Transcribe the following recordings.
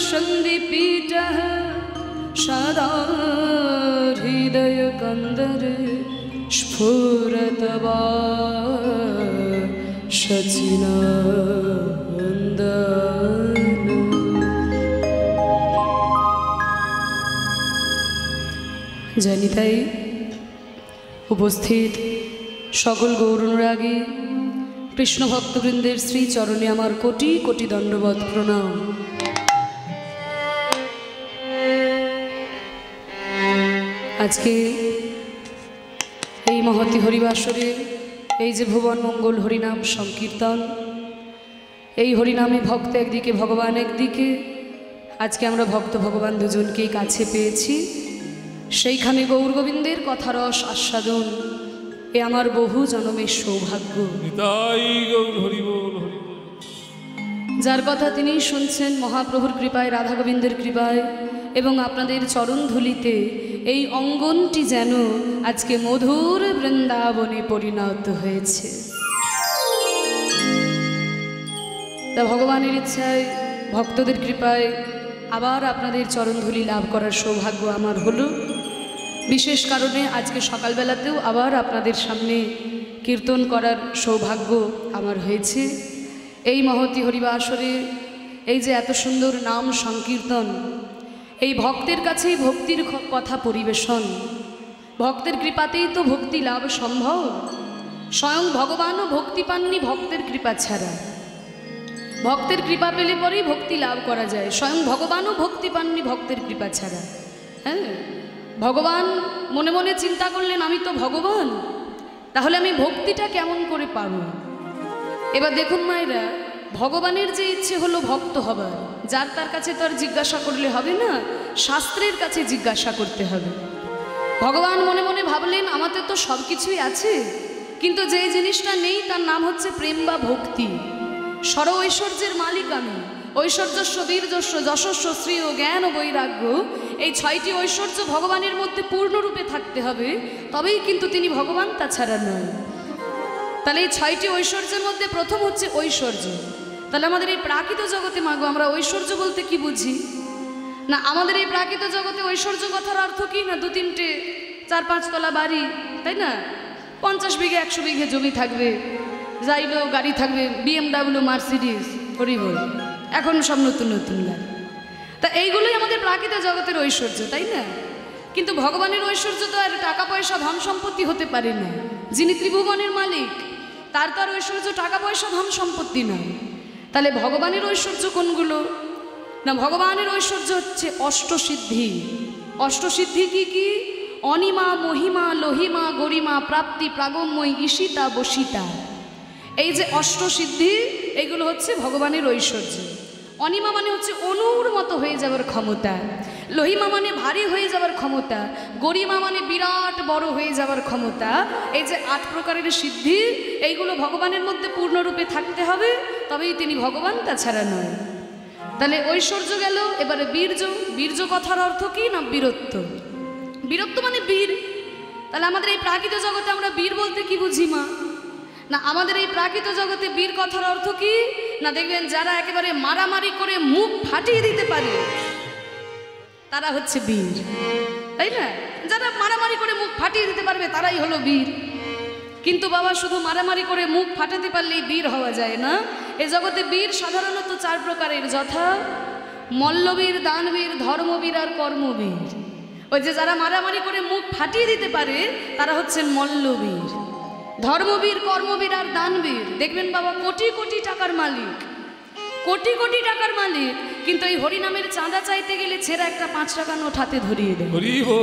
सन्धिपीठः सदा हृदयकन्दरे स्फुरत वा सचिनन्दन। জানি তাই উপস্থিত সকল গৌরানুরাগী কৃষ্ণ ভক্তবৃন্দের শ্রী চরণে আমার কোটি কোটি দণ্ডবৎ প্রণাম। আজকে এই মহতি হরিবাসরে এই যে ভুবন মঙ্গল হরিনাম সংকীর্তন, এই হরিনামে ভক্ত একদিকে ভগবান একদিকে, আজকে আমরা ভক্ত ভগবান দুজনকেই কাছে পেয়েছি। সেইখানে গৌর গোবিন্দের কথারস আস্বাদন এ আমার বহু জনমের সৌভাগ্য। যার কথা তিনি শুনছেন মহাপ্রভুর কৃপায়, রাধা গোবিন্দের কৃপায় এবং আপনাদের চরণ ধুলিতে এই অঙ্গনটি যেন আজকে মধুর বৃন্দাবনে পরিণত হয়েছে। তা ভগবানের ইচ্ছায়, ভক্তদের কৃপায় আবার আপনাদের চরণধুলি লাভ করার সৌভাগ্য আমার হলো। বিশেষ কারণে আজকে সকালবেলাতেও আবার আপনাদের সামনে কীর্তন করার সৌভাগ্য আমার হয়েছে। এই মহতি হরিবাসরে এই যে এত সুন্দর নাম সংকীর্তন, এই ভক্তের কাছেই ভক্তির কথা পরিবেশন, ভক্তের কৃপাতেই তো ভক্তি লাভ সম্ভব। স্বয়ং ভগবানও ভক্তি পাননি ভক্তের কৃপা ছাড়া, ভক্তের কৃপা পেলে পরেই ভক্তি লাভ করা যায়। স্বয়ং ভগবানও ভক্তি পাননি ভক্তের কৃপা ছাড়া। হ্যাঁ, ভগবান মনে মনে চিন্তা করলেন আমি তো ভগবান, তাহলে আমি ভক্তিটা কেমন করে পাব। এবার দেখুন মায়েরা, ভগবানের যে ইচ্ছে হলো ভক্ত হবার, যার তার কাছে তো আর জিজ্ঞাসা করলে হবে না, শাস্ত্রের কাছে জিজ্ঞাসা করতে হবে। ভগবান মনে মনে ভাবলেন আমাদের তো সব কিছুই আছে, কিন্তু যেই জিনিসটা নেই তার নাম হচ্ছে প্রেম বা ভক্তি। সর ঐশ্বর্যের মালিক আমি, ঐশ্বর্যস্ব বীর্যস্ব যশস্ব শ্রী ও জ্ঞান ও বৈরাগ্য, এই 6টি ঐশ্বর্য ভগবানের মধ্যে পূর্ণরূপে থাকতে হবে, তবেই কিন্তু তিনি ভগবান, তাছাড়া নয়। তাহলে এই 6টি ঐশ্বর্যের মধ্যে প্রথম হচ্ছে ঐশ্বর্য। তাহলে আমাদের এই প্রাকৃত জগতে মাগো আমরা ঐশ্বর্য বলতে কি বুঝি? না আমাদের এই প্রাকৃত জগতে ঐশ্বর্য কথার অর্থ কি? না 2-3টে 4-5 তলা বাড়ি, তাই না? 50 বিঘে 100 বিঘে জমি থাকবে, যাইলো গাড়ি থাকবে, BMW মার্সিডিজ, হরিবল, এখন সব নতুন নতুন গাড়ি। তা এইগুলোই আমাদের প্রাকৃত জগতের ঐশ্বর্য, তাই না? কিন্তু ভগবানের ঐশ্বর্য তো আর টাকা পয়সা ধন সম্পত্তি হতে পারে না। যিনি ত্রিভুবনের মালিক তার তার ঐশ্বর্য টাকা পয়সা ধন সম্পত্তি নয়। তাহলে ভগবানের ঐশ্বর্য কোনগুলো? না ভগবানের ঐশ্বর্য হচ্ছে অষ্টসিদ্ধি। অষ্টসিদ্ধি কি কি? অনিমা, মহিমা, লোহিমা, গরিমা, প্রাপ্তি, প্রাগম্যই, ঈশিতা, বসিতা। এই যে অষ্টসিদ্ধি, এগুলো হচ্ছে ভগবানের ঐশ্বর্য। অনিমা মানে হচ্ছে অনুর মতো হয়ে যাওয়ার ক্ষমতা, লোহিমা মানে ভারী হয়ে যাওয়ার ক্ষমতা, গরিমা মানে বিরাট বড় হয়ে যাওয়ার ক্ষমতা। এই যে 8 প্রকারের সিদ্ধি, এইগুলো ভগবানের মধ্যে পূর্ণরূপে থাকতে হবে, তবেই তিনি ভগবান, তাছাড়া নয়। তাহলে ঐশ্বর্য গেল। এবারে বীর্য। বীর্য কথার অর্থ কি? না বীরত্ব। বীরত্ব মানে বীর। তাহলে আমাদের এই প্রাকৃত জগতে আমরা বীর বলতে কি বুঝি মা? না আমাদের এই প্রাকৃত জগতে বীর কথার অর্থ কি? না দেখবেন যারা একেবারে মারামারি করে মুখ ফাটিয়ে দিতে পারে তারা হচ্ছে বীর, তাই না? যারা মারামারি করে মুখ ফাটিয়ে দিতে পারবে তারাই হলো বীর। কিন্তু বাবা শুধু মারামারি করে মুখ ফাটাতে পারলেই বীর হওয়া যায় না। এ জগতে বীর সাধারণত 4 প্রকারের, যথা মল্লবীর, দানবীর, ধর্মবীর আর কর্মবীর। ওই যে যারা মারামারি করে মুখ ফাটিয়ে দিতে পারে তারা হচ্ছেন মল্লবীর, ধর্মবীর, কর্মবীর আর দানবীর। দেখবেন বাবা কোটি কোটি টাকার মালিক, কোটি কোটি টাকার মালিক, কিন্তু এই হরিনামের চাঁদা চাইতে গেলে ছেঁড়া একটা 5 টাকা নোট হাতে ধরিয়ে দেয়।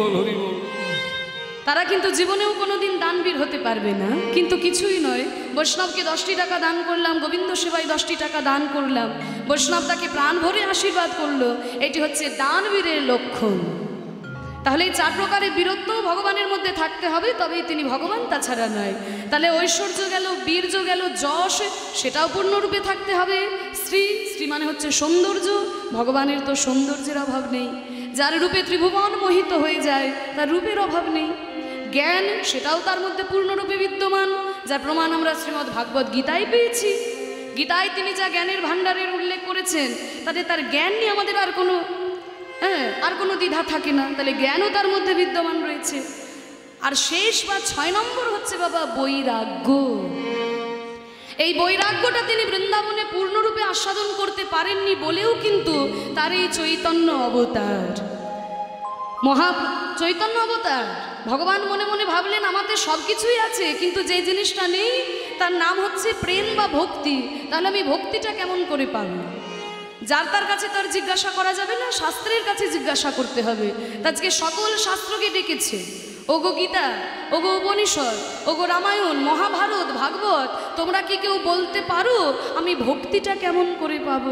তারা কিন্তু জীবনেও কোনোদিন দানবীর হতে পারবে না। কিন্তু কিছুই নয়, বৈষ্ণবকে 10টি টাকা দান করলাম, গোবিন্দ সেবায় 10টি টাকা দান করলাম, বৈষ্ণব তাকে প্রাণ ভরে আশীর্বাদ করলো, এটি হচ্ছে দানবীরের লক্ষণ। তাহলে এই 4 প্রকারের বীরত্ব ভগবানের মধ্যে থাকতে হবে, তবেই তিনি ভগবান, তাছাড়া নয়। তাহলে ঐশ্বর্য গেল, বীর্য গেল, যশ সেটাও পূর্ণরূপে থাকতে হবে। শ্রী, শ্রী মানে হচ্ছে সৌন্দর্য। ভগবানের তো সৌন্দর্যের অভাব নেই। যার রূপে ত্রিভুবন মোহিত হয়ে যায় তার রূপের অভাব নেই। জ্ঞান, সেটাও তার মধ্যে পূর্ণরূপে বিদ্যমান, যার প্রমাণ আমরা শ্রীমদ্ ভাগবত গীতায় পেয়েছি। গীতায় তিনি যা জ্ঞানের ভাণ্ডারের উল্লেখ করেছেন, তাতে তার জ্ঞান নিয়ে আমাদের আর কোনো দ্বিধা থাকে না। তাহলে জ্ঞানও তার মধ্যে বিদ্যমান রয়েছে। আর শেষ বা 6 নম্বর হচ্ছে বাবা বৈরাগ্য। এই বৈরাগ্যটা তিনি বৃন্দাবনে পূর্ণরূপে আস্বাদন করতে পারেননি বলেও কিন্তু তার এই চৈতন্য অবতার, চৈতন্য অবতার। ভগবান মনে মনে ভাবলেন আমাদের সব কিছুই আছে, কিন্তু যে জিনিসটা নেই তার নাম হচ্ছে প্রেম বা ভক্তি। তাহলে আমি ভক্তিটা কেমন করে পাব? যার তার কাছে তার জিজ্ঞাসা করা যাবে না, শাস্ত্রের কাছে জিজ্ঞাসা করতে হবে। আজকে সকল শাস্ত্রকে ডেকেছে, ওগো গীতা, ওগো উপনিষদ, ওগো রামায়ণ, মহাভারত, ভাগবত, তোমরা কি কেউ বলতে পারো আমি ভক্তিটা কেমন করে পাবো?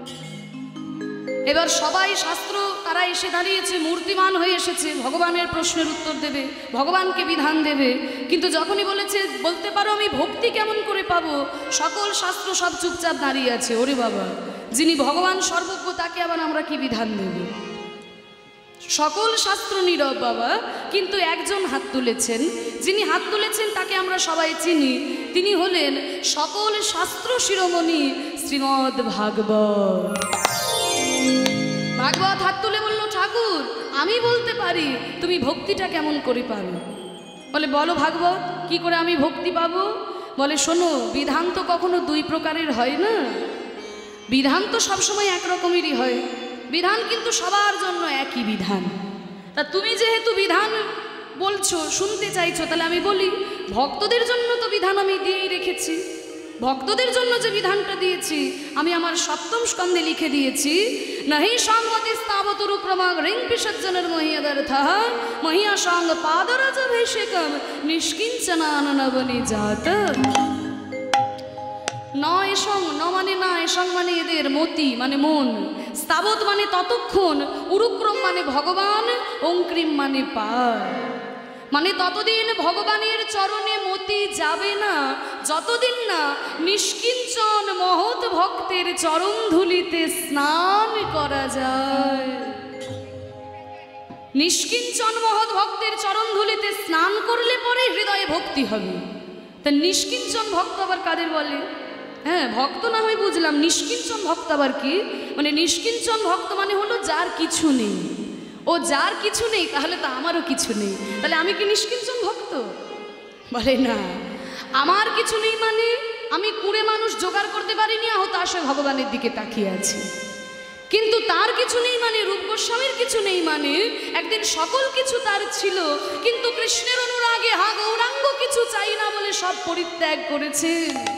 এবার সবাই শাস্ত্র তারা এসে দাঁড়িয়েছে, মূর্তিমান হয়ে এসেছে, ভগবানের প্রশ্নের উত্তর দেবে, ভগবানকে বিধান দেবে। কিন্তু যখনই বলেছে বলতে পারো আমি ভক্তি কেমন করে পাবো, সকল শাস্ত্র সব চুপচাপ দাঁড়িয়ে আছে। ওরে বাবা, যিনি ভগবান সর্বজ্ঞ তাকে আবার আমরা কি বিধান দেব? সকল শাস্ত্র নীরব বাবা, কিন্তু একজন হাত তুলেছেন। যিনি হাত তুলেছেন তাকে আমরা সবাই চিনি। তিনি হলেন সকল শাস্ত্র শিরোমণি শ্রীমদ্ ভাগবত। ভাগবত হাত তুলে বলল, ঠাকুর আমি বলতে পারি, তুমি ভক্তিটা কেমন করে পাবে? বলে বলো ভাগবত, কি করে আমি ভক্তি পাবো? বলে শোনো, বিধান তো কখনো 2 প্রকারের হয় না। বিধান তো সবসময় একরকমেরই হয়। বিধান কিন্তু সবার জন্য একই বিধান। তা তুমি যেহেতু বিধান বলছো, শুনতে চাইছো, তাহলে আমি বলি ভক্তদের জন্য তো বিধান আমি দিয়েই রেখেছি। ভক্তদের জন্য যে বিধানটা দিয়েছি আমি আমার 7ম স্কন্ধে লিখে দিয়েছি, নাহি সংগতি স্থাবতরু ক্রমাগ রিং পিসজ্জনের মহিয়াদর্থঃ মহিয়া সঙ্গ পাদরাজভিষেকম নিষ্কিঞ্চনাননবনি জাত। নয় সং, ন মানে না, এসং মানে এদের, মতি মানে মন, স্থাবত মানে ততক্ষণ, উরুক্রম মানে ভগবান, অঙ্ক্রিম মানে পার। মানে ততদিন ভগবানের চরণে মতি যাবে না যতদিন না নিষ্কিঞ্চন মহৎ ভক্তের চরণ ধুলিতে স্নান করা যায়। নিষ্কিঞ্চন মহৎ ভক্তের চরণ ধুলিতে স্নান করলে পরে হৃদয়ে ভক্তি হবে। তা নিষ্কিঞ্চন ভক্ত আবার কাদের বলে? হ্যাঁ, ভক্ত না হয় বুঝলাম, নিষ্কিঞ্চন ভক্ত আবার কি? মানে নিষ্কিঞ্চন ভক্ত মানে হলো যার কিছু নেই। ও যার কিছু নেই, তাহলে তো আমারও কিছু নেই, তাহলে আমি কি নিষ্কিঞ্চন ভক্ত? বলে না, আমার কিছু নেই মানে আমি কুড়ে মানুষ জোগাড় করতে পারিনি, হতাশায় ভগবানের দিকে তাকিয়ে আছি। কিন্তু তার কিছু নেই মানে, রূপ গোস্বামীর কিছু নেই মানে একদিন সকল কিছু তার ছিল, কিন্তু কৃষ্ণের অনুরাগে হা গৌরাঙ্গ কিছু চাই না বলে সব পরিত্যাগ করেছে।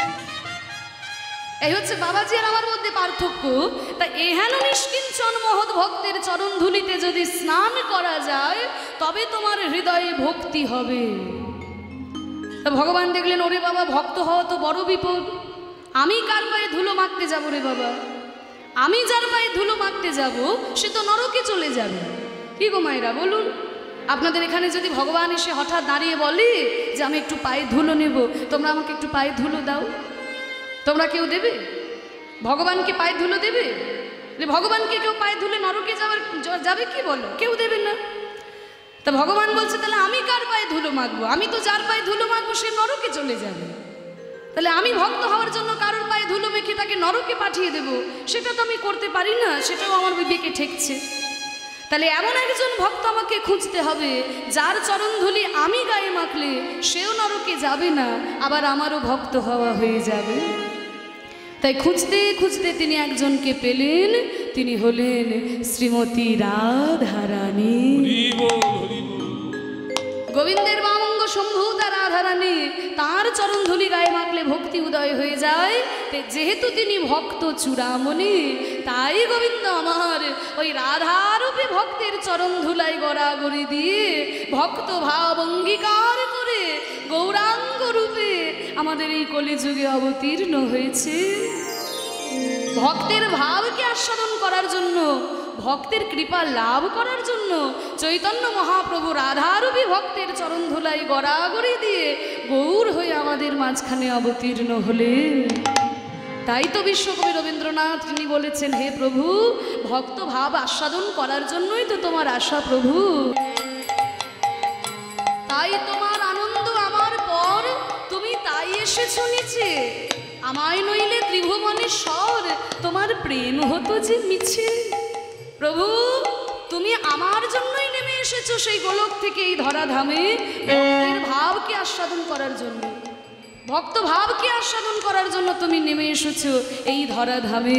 এই হচ্ছে বাবাজি আর আমার মধ্যে পার্থক্য। তা এহেন নিষ্কিঞ্চন মহৎ ভক্তের চরণ ধুলিতে যদি স্নান করা যায় তবে তোমার হৃদয়ে ভক্তি হবে। তা ভগবান দেখলেন, ওরে বাবা, ভক্ত হওয়া তো বড় বিপদ। আমি কার পায়ে ধুলো মাখতে যাবো রে বাবা? আমি যার পায়ে ধুলো মাখতে যাব সে তো নরকে চলে যাবে। কি গো মায়েরা বলুন, আপনাদের এখানে যদি ভগবান এসে হঠাৎ দাঁড়িয়ে বলে যে আমি একটু পায়ে ধুলো নেব, তোমরা আমাকে একটু পায়ে ধুলো দাও, তোমরা কেউ দেবে? ভগবানকে পায়ে ধুলো দেবে? ভগবানকে কেউ পায়ে ধুলে নরকে যাবে কি বলো? কেউ দেবে না। তা ভগবান বলছে তাহলে আমি কার পায়ে ধুলো মাখবো? আমি তো যার পায়ে ধুলো মাখবো সে নরকে চলে যাবে। তাহলে আমি ভক্ত হওয়ার জন্য কারোর পায়ে ধুলো মেখে তাকে নরকে পাঠিয়ে দেব, সেটা তো আমি করতে পারি না, সেটাও আমার বিবেকে ঠেকছে। তাহলে এমন একজন ভক্ত আমাকে খুঁজতে হবে যার চরণ ধুলি আমি গায়ে মাখলে সেও নরকে যাবে না, আবার আমারও ভক্ত হওয়া হয়ে যাবে। তাই খুঁজতে খুঁজতে তিনি একজনকে পেলেন, তিনি হলেন শ্রীমতী রাধারানী। গোবিন্দের বামঙ্গ শম্ভুতা রাধারানী, তার চরণ ধুলি গায়ে মাখলে ভক্তি উদয় হয়ে যায়। যেহেতু তিনি ভক্ত চূড়ামণি, তাই গোবিন্দ আমার ওই রাধারূপে ভক্তের চরণ ধুলাই গড়াগড়ি দিয়ে ভক্ত ভাব অঙ্গীকার করে গৌরাঙ্গ রূপে আমাদের এই কলিযুগে অবতীর্ণ হয়েছে। ভক্তের ভাবকে আস্বাদন করার জন্য, ভক্তের কৃপা লাভ করার জন্য চৈতন্য মহাপ্রভু রাধারূপী ভক্তের চরণ ধুলাই গড়াগড়ি দিয়ে গৌর হয়ে আমাদের মাঝখানে অবতীর্ণ হলেন। তাই তো বিশ্বকবি রবীন্দ্রনাথ তিনি বলেছেন, হে প্রভু, ভক্ত ভাব আস্বাদন করার জন্যই তো তোমার আশা প্রভু। তাই তোমার আনন্দ আমার পর, তুমি তাই এসেছো নিচে, আমায় নইলে ত্রিভুবনেশ্বর তোমার প্রেম হতো যে মিছে। প্রভু তুমি আমার জন্যই নেমে এসেছো সেই গোলক থেকে এই ধরাধামে ভক্তের ভাবকে আস্বাদন করার জন্য, ভক্ত ভাবকে আস্বাদন করার জন্য তুমি নেমে এসেছো এই ধরাধামে।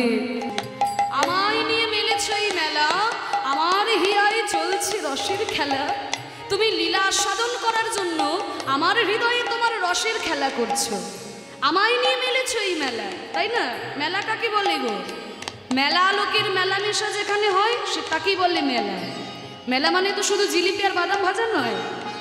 আমায় নিয়ে মেলেছ এই মেলা, আমার হিয়ায় চলছে রসের খেলা। তুমি লীলা আস্বাদন করার জন্য আমার হৃদয়ে তোমার রসের খেলা করছো। আমায় নিয়ে মেলেছ এই মেলা, তাই না? মেলা কাকে বলে গো? মেলা লোকের মেলামেশা যেখানে হয় সে তাকেই বলে মেলা। মেলা মানে তো শুধু জিলিপি আর বাদাম ভাজা নয়।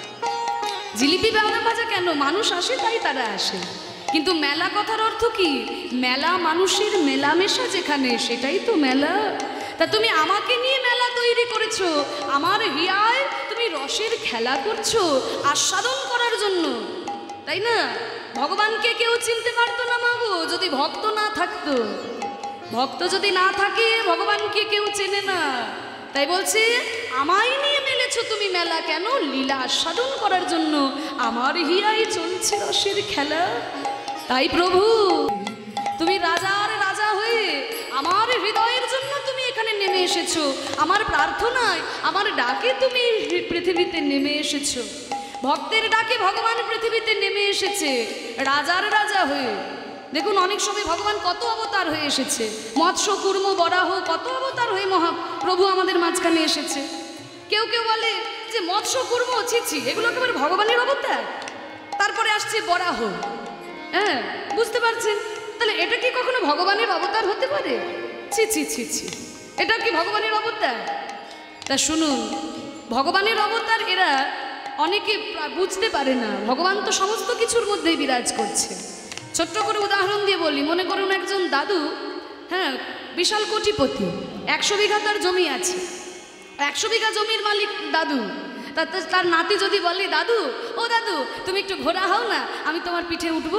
জিলিপি বাদাম ভাজা কেন? মানুষ আসে তাই তারা আসে, কিন্তু মেলা কথার অর্থ কি? মেলা মানুষের মেলামেশা যেখানে, সেটাই তো মেলা। তা তুমি আমাকে নিয়ে মেলা তৈরি করেছো, আমার হিয়ায় তুমি রসের খেলা করছো আস্বাদন করার জন্য, তাই না? ভগবানকে কেউ চিনতে পারতো না মাগো যদি ভক্ত না থাকতো। ভক্ত যদি না থাকে ভগবানকে কেউ চেনে না। তাই বলছে আমায় নিয়ে মেলেছো তুমি মেলা, কেন? লীলা আস্বাদন করার জন্য। আমার হিয়ায় চলছে রসের খেলা। তাই প্রভু তুমি রাজার রাজা হয়ে আমার হৃদয়ের জন্য তুমি এখানে নেমে এসেছো। আমার প্রার্থনায়, আমার ডাকে তুমি পৃথিবীতে নেমে এসেছো। ভক্তের ডাকে ভগবান পৃথিবীতে নেমে এসেছে রাজার রাজা হয়ে। দেখুন অনেক সময় ভগবান কত অবতার হয়ে এসেছে, মৎস্য কুর্ম বরাহ কত অবতার হয়ে মহাপ্রভু আমাদের মাঝখানে এসেছে। কেউ কেউ বলে যে মৎস্য কুর্ম ছিছি এগুলো একেবারে ভগবানের অবতার, তারপরে আসছে বরাহ। হ্যাঁ, বুঝতে পারছেন? তাহলে এটা কি কখনো ভগবানের অবতার হতে পারে? ছি ছি ছি ছি, এটা কি ভগবানের অবতার? তা শুনুন, ভগবানের অবতার এরা অনেকে বুঝতে পারে না। ভগবান তো সমস্ত কিছুর মধ্যেই বিরাজ করছে। ছোট্ট করে উদাহরণ দিয়ে বলি, মনে করুন একজন দাদু, হ্যাঁ, বিশাল কোটিপতি, 100 বিঘা তার জমি আছে, 100 বিঘা জমির মালিক দাদু। তার নাতি যদি বলে দাদু, ও দাদু তুমি একটু ঘোড়া হও না, আমি তোমার পিঠে উঠবো,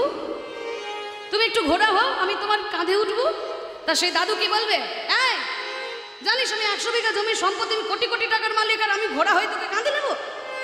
তুমি একটু ঘোড়া হও আমি তোমার কাঁধে উঠবো। তা সেই দাদু কি বলবে? এই জানিস আমি 100 বিঘা জমির সম্পত্তি, আমি কোটি কোটি টাকার মালিক, আর আমি ঘোড়া হয়ে তোকে কাঁধে নেবো?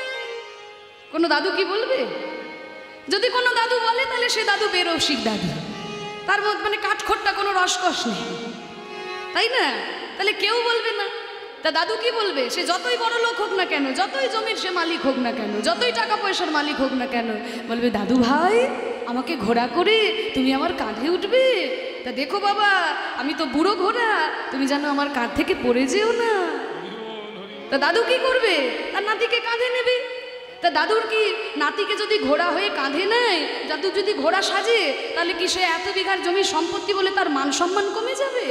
কোনো দাদু কি বলবে? যদি কোনো দাদু বলে তাহলে সে দাদু বেরসিক দাদু, তার মধ্যে মানে কাঠখোট্টা, কোনো রসকস নেই, তাই না? তাহলে কেউ বলবে না। তা দাদু কি বলবে? সে যতই বড় লোক হোক না কেন, যতই জমির সে মালিক হোক না কেন, যতই টাকা পয়সার মালিক হোক না কেন, বলবে দাদু ভাই আমাকে ঘোড়া করে তুমি আমার কাঁধে উঠবে। তা দেখো বাবা আমি তো বুড়ো ঘোড়া, তুমি যেন আমার কাঁধ থেকে পড়ে যেও না। তা দাদু কি করবে? তার নাতিকে কাঁধে নেবে। তা দাদুর কি নাতিকে যদি ঘোড়া হয়ে কাঁধে নেয়, দাদু যদি ঘোড়া সাজে, তাহলে কি সে 100 বিঘার জমির সম্পত্তি বলে তার মান সম্মান কমে যাবে?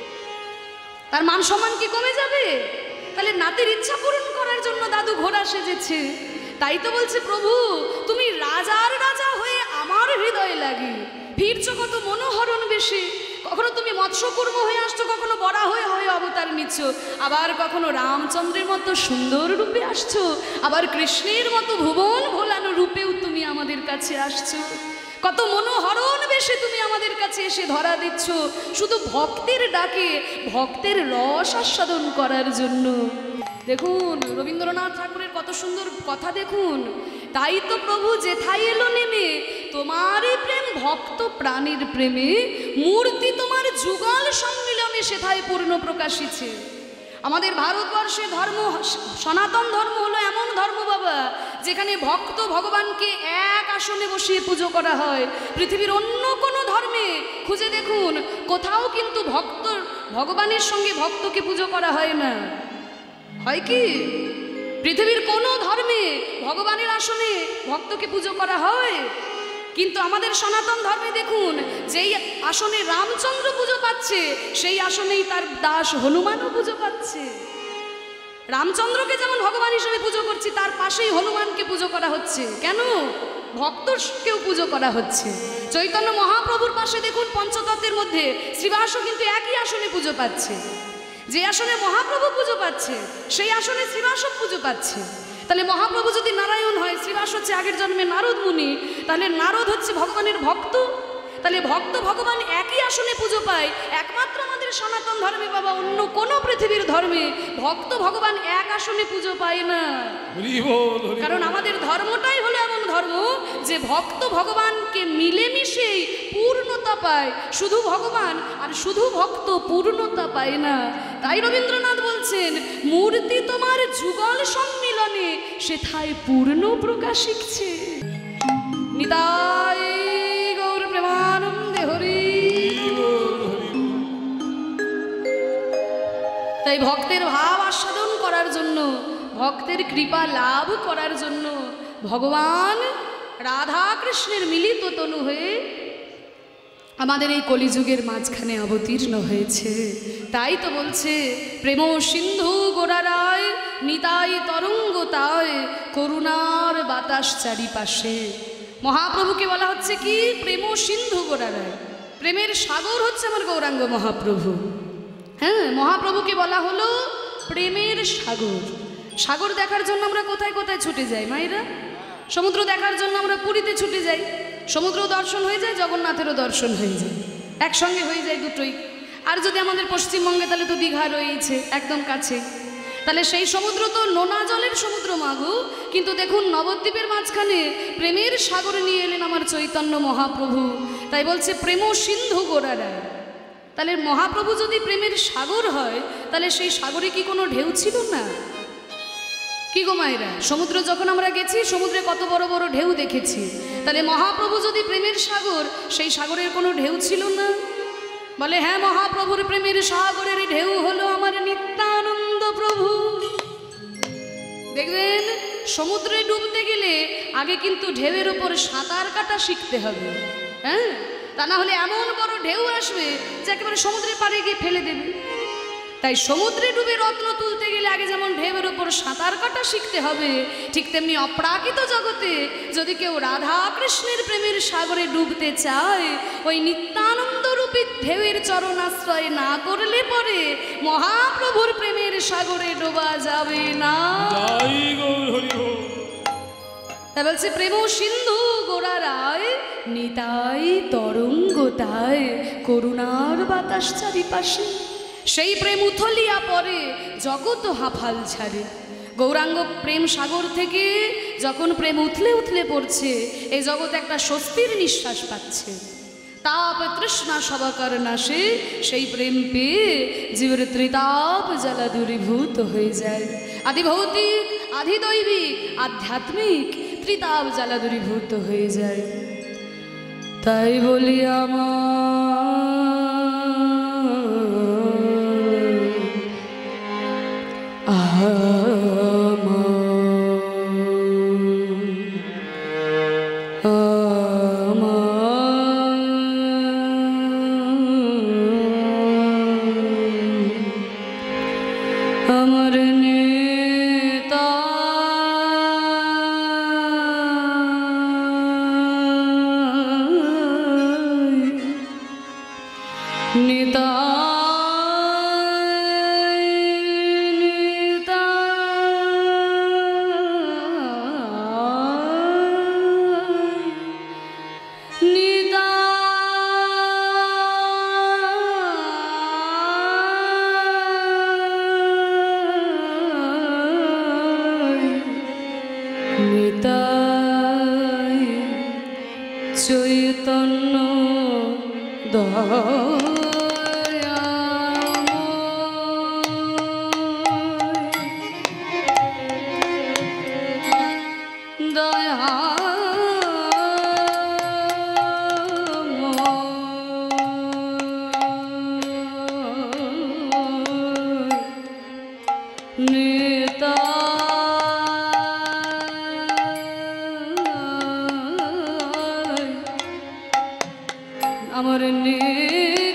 তার মান সম্মান কি কমে যাবে? তাহলে নাতির ইচ্ছা পূরণ করার জন্য দাদু ঘোড়া সেজেছে। তাই তো বলছে প্রভু তুমি রাজার রাজা হয়ে আমার হৃদয়ে লাগি ফিরছো কত মনোহরণ বেশি। কখনো তুমি মৎস্যকুর্ম হয়ে আসছো, কখনো বরা হয়ে হয়ে অবতার নিচ্ছ, আবার কখনো রামচন্দ্রের মতো সুন্দর রূপে আসছো, আবার কৃষ্ণের মতো ভুবন ভোলানো রূপেও তুমি আমাদের কাছে আসছো। কত মনোহরণ বেশে তুমি আমাদের কাছে এসে ধরা দিচ্ছ শুধু ভক্তের ডাকে, ভক্তের রস আস্বাদন করার জন্য। দেখুন রবীন্দ্রনাথ ঠাকুরের কত সুন্দর কথা দেখুন। তাই তো প্রভু যেথায় এলো নেমে, তোমারই প্রেম ভক্ত প্রাণীর প্রেমে, মূর্তি তোমার যুগল সম্মিলনে সেথায় পূর্ণ প্রকাশিছে। আমাদের ভারতবর্ষে ধর্ম, সনাতন ধর্ম হলো এমন ধর্ম বাবা যেখানে ভক্ত ভগবানকে এক আসনে বসিয়ে পুজো করা হয়। পৃথিবীর অন্য কোনো ধর্মে খুঁজে দেখুন কোথাও কিন্তু ভগবানের সঙ্গে ভক্তকে পুজো করা হয় না। হয় কি? পৃথিবীর কোনো ধর্মে ভগবানের আসনে ভক্তকে পুজো করা হয়, কিন্তু আমাদের সনাতন ধর্মে দেখুন যেই আসনে রামচন্দ্র পুজো পাচ্ছে সেই আসনেই তার দাস হনুমানও পুজো পাচ্ছে। রামচন্দ্রকে যেমন ভগবান হিসেবে পুজো করছি, তার পাশেই হনুমানকে পুজো করা হচ্ছে। কেন? ভক্তকেও পুজো করা হচ্ছে। চৈতন্য মহাপ্রভুর পাশে দেখুন পঞ্চতত্ত্বের মধ্যে শ্রীবাসও কিন্তু একই আসনে পুজো পাচ্ছে। যে আসনে মহাপ্রভু পুজো পাচ্ছে সেই আসনে শ্রীবাসও পুজো পাচ্ছে। তাহলে মহাপ্রভু যদি নারায়ণ হয়, শ্রীবাস হচ্ছে আগের জন্মে নারদ মুনি, তাহলে নারদ হচ্ছে ভগবানের ভক্ত। তাহলে ভক্ত ভগবান একই আসনে পুজো পায়। একমাত্র আমাদের আমাদের সনাতন ধর্মে বাবা, অন্য কোনো পৃথিবীর ধর্মে ভক্ত ভগবান এক আসনে পুজো পায় না। কারণ আমাদের ধর্মটাই হলো এমন ধর্ম যে ভক্ত ভগবানকে মিলেমিশেই পূর্ণতা পায়। শুধু ভগবান আর শুধু ভক্ত পূর্ণতা পায় না। তাই রবীন্দ্রনাথ বলছেন, মূর্তি তোমার যুগল সম্মিলনে সেথায় পূর্ণ প্রকাশিকছে। নিতাই গৌর প্রেমানন্দে হরি। তাই ভক্তের ভাব আস্বাদন করার জন্য, ভক্তের কৃপা লাভ করার জন্য ভগবান রাধা কৃষ্ণের মিলিত তনু হয়ে আমাদের এই কলিযুগের মাঝখানে অবতীর্ণ হয়েছে। তাই তো বলছে, প্রেম সিন্ধু গোড়ারায় নিতাই তরঙ্গ তাই করুণার বাতাস চারিপাশে। মহাপ্রভুকে বলা হচ্ছে কি? প্রেম সিন্ধু গোড়ারায়। প্রেমের সাগর হচ্ছে আমার গৌরাঙ্গ মহাপ্রভু। হ্যাঁ, মহাপ্রভুকে বলা হলো প্রেমের সাগর। সাগর দেখার জন্য আমরা কোথায় কোথায় ছুটে যাই মায়েরা? সমুদ্র দেখার জন্য আমরা পুরীতে ছুটে যাই। সমুদ্র দর্শন হয়ে যায়, জগন্নাথেরও দর্শন হয়ে যায়, একসঙ্গে হয়ে যায় দুটোই। আর যদি আমাদের পশ্চিমবঙ্গে, তাহলে তো দীঘা রয়েছে একদম কাছে। তাহলে সেই সমুদ্র তো নোনা জলের সমুদ্র মাগু। কিন্তু দেখুন, নবদ্বীপের মাঝখানে প্রেমের সাগরে নিয়ে এলেন আমার চৈতন্য মহাপ্রভু। তাই বলছে প্রেম সিন্ধু গোড়ারায়। তাহলে মহাপ্রভু যদি প্রেমের সাগর হয়, তাহলে সেই সাগরে কি কোনো ঢেউ ছিল না? কি গো মায়েরা, সমুদ্র যখন আমরা গেছি, সমুদ্রে কত বড় বড় ঢেউ দেখেছি। তাহলে মহাপ্রভু যদি প্রেমের সাগর, সেই সাগরের কোনো ঢেউ ছিল না? বলে হ্যাঁ, মহাপ্রভুর প্রেমের সাগরের ঢেউ হলো আমার নিত্যানন্দ প্রভু। দেখবেন, সমুদ্রে ডুবতে গেলে আগে কিন্তু ঢেউয়ের ওপর সাঁতার কাটা শিখতে হবে। হ্যাঁ, তা না হলে এমন বড় ঢেউ আসবে যে একেবারে সমুদ্রের পাড়ে গিয়ে ফেলে দেবে। তাই সমুদ্রে ডুবে রত্ন তুলতে গেলে আগে যেমন ঢেউয়ের উপর সাঁতার কাটা শিখতে হবে, ঠিক তেমনি অপ্রাকৃত জগতে যদি কেউ রাধা কৃষ্ণের প্রেমের সাগরে ডুবতে চায়, ওই নিত্যানন্দ রূপী ঢেউয়ের চরণাশ্রয় না করলে পরে মহাপ্রভুর প্রেমের সাগরে ডোবা যাবে না। তা বলছে প্রেম সিন্ধু গোড়ারায় নিতাই তরঙ্গ তাই করুণার বাতাস চারিপাশে। সেই প্রেম উথলিয়া পরে জগৎ হাফাল ছাড়ে। গৌরাঙ্গ প্রেম সাগর থেকে যখন প্রেম উথলে উথলে পড়ছে, এই জগৎ একটা স্বস্তির নিঃশ্বাস পাচ্ছে। তাপ তৃষ্ণা সবাকার নাশে, সেই প্রেম পেয়ে জীবের ত্রিতাপ জ্বালা দূরীভূত হয়ে যায়। আদি ভৌতিক, আদি দৈবিক, আধ্যাত্মিক ত্রিতাপ জ্বালা দূরীভূত হয়ে যায়। তাই বলি আমার নেতা নেতা চৈতন্য নেতা আমার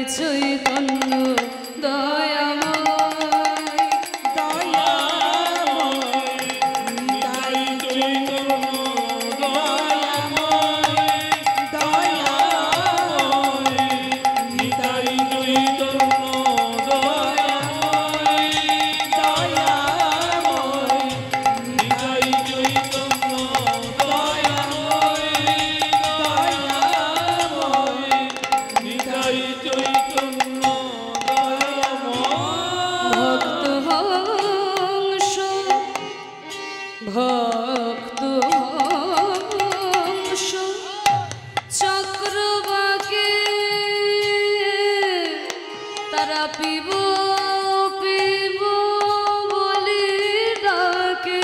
চৈতন্য দয়াময় ভক্ত হংস চক্রবাকে তারা পিব পিব বলি ডাকে।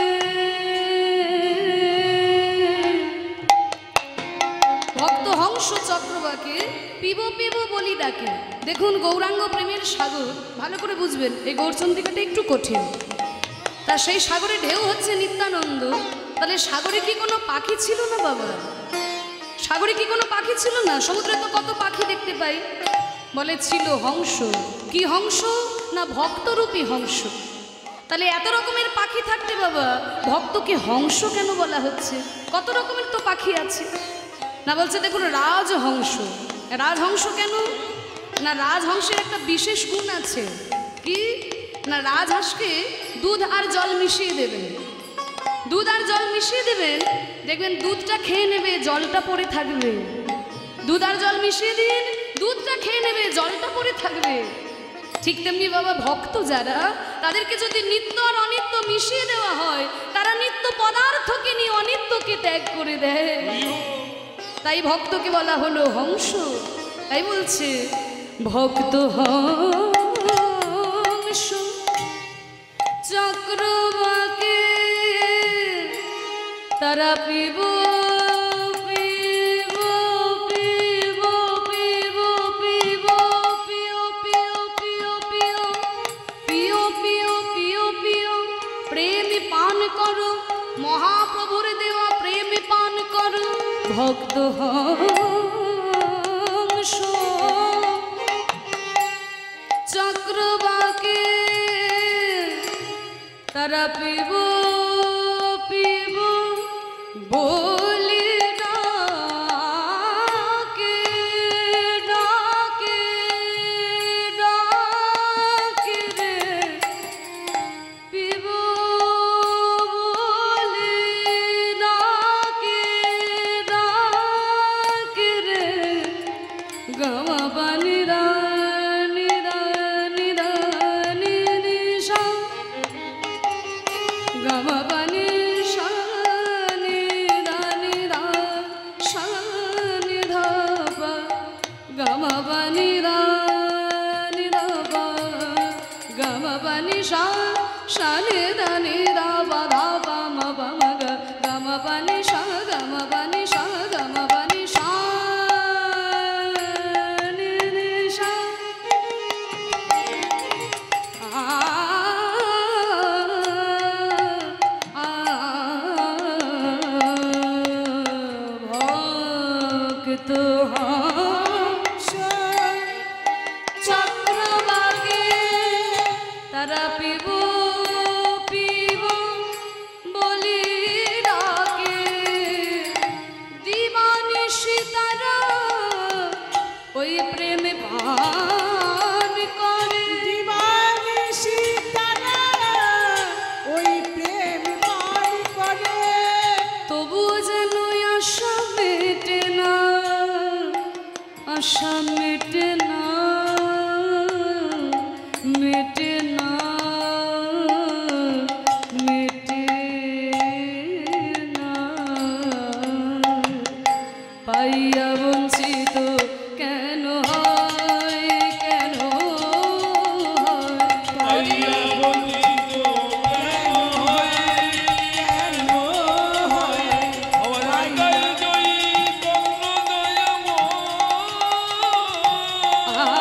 ভক্ত হংস চক্রবাকে পিব পিব বলি ডাকে। দেখুন গৌরাঙ্গ প্রেমের সাগর, ভালো করে বুঝবেন, এই গৌরচন্দ্রিকাটা একটু কঠিন। তা সেই সাগরে ঢেউ হচ্ছে নিত্যানন্দ। তাহলে সাগরে কি কোনো পাখি ছিল না বাবা? সাগরে কি কোনো পাখি ছিল না? সমুদ্রে তো কত পাখি দেখতে পাই। বলে ছিল হংস। কি হংস? না ভক্তরূপী হংস। তাহলে এত রকমের পাখি থাকতে বাবা ভক্তকে হংস কেন বলা হচ্ছে? কত রকমের তো পাখি আছে না। বলছে দেখুন রাজহংস। রাজহংস কেন? না রাজহংসের একটা বিশেষ গুণ আছে। কি না, রাজহাঁসকে দুধ আর জল মিশিয়ে দেবেন। দুধ আর জল মিশিয়ে দেবেন, দেখবেন দুধটা খেয়ে নেবে, জলটা পড়ে থাকবে। দুধ আর জল মিশিয়ে দিন, দুধটা খেয়ে নেবে, জলটা পড়ে থাকবে। ঠিক তেমনি বাবা ভক্ত যারা, তাদেরকে যদি নিত্য আর অনিত্য মিশিয়ে দেওয়া হয়, তারা নিত্য পদার্থকে নিয়ে অনিত্যকে ত্যাগ করে দেয়। তাই ভক্তকে বলা হলো হংস। তাই বলছে ভক্ত হংস চক্রবাকে তারা পিব পিব পিব পিব পিব পিও পিও পিও পিও পিও পিও পিও পিও প্রেম পান করো, মহাপ্রভুর দেওয়া প্রেম পান করো। ভক্ত হংস চক্রবাকে তারা পিব পিব বলি ডাকে ডাকে ডাকে রে পিব বলি ডাকে ডাকে রে গাওয়া বানি রানি রানি রানি নিশা গাওয়া বানি শানি রানি রা শানি ধাপা গাওয়া বানি রানি ধাপা গাওয়া বানি শা শানি রানি ধাপা ধাপা মা বা মা গা গাওয়া বানি শা গাওয়া বানি শা গাওয়া বানি শা চক্রবাকে তারা পিব পিব বলি ডাকে দিবানিশি তারা ওই প্রেমে পান করে। দিবানিশি তারা ওই প্রেম পান করে। তবু যেন আশা মেটে না, আশা মেটে না, মেটে না, মেটে না। পাইয়া বঞ্চিত কেন হয়, কেন হয়? পাইয়া বঞ্চিত কেন হয়, কেন হয়? আমার হৃদয় জয়ী তন্ন দয়াময়।